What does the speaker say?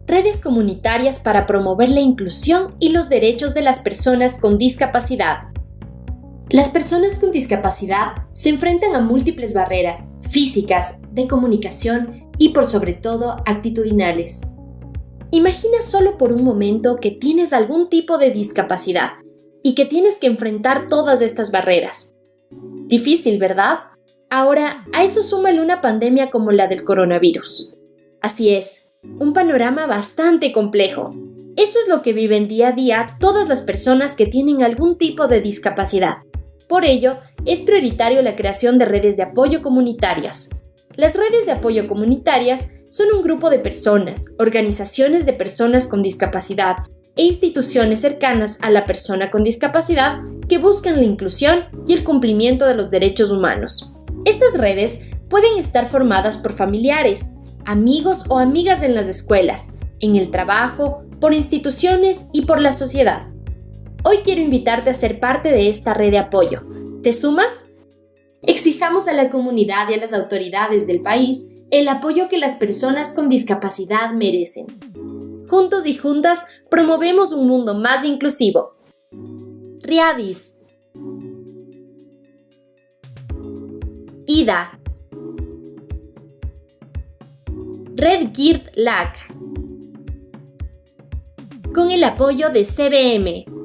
redes comunitarias para promover la inclusión y los derechos de las personas con discapacidad. Las personas con discapacidad se enfrentan a múltiples barreras físicas, de comunicación y por sobre todo actitudinales. Imagina solo por un momento que tienes algún tipo de discapacidad y que tienes que enfrentar todas estas barreras. Difícil, ¿verdad? Ahora, a eso súmale una pandemia como la del coronavirus. Así es, un panorama bastante complejo. Eso es lo que viven día a día todas las personas que tienen algún tipo de discapacidad. Por ello, es prioritario la creación de redes de apoyo comunitarias. Las redes de apoyo comunitarias son un grupo de personas, organizaciones de personas con discapacidad e instituciones cercanas a la persona con discapacidad que buscan la inclusión y el cumplimiento de los derechos humanos. Estas redes pueden estar formadas por familiares, amigos o amigas en las escuelas, en el trabajo, por instituciones y por la sociedad. Hoy quiero invitarte a ser parte de esta red de apoyo. ¿Te sumas? Exijamos a la comunidad y a las autoridades del país el apoyo que las personas con discapacidad merecen. Juntos y juntas promovemos un mundo más inclusivo. Riadis. IDA. Red Girt LAC. Con el apoyo de CBM.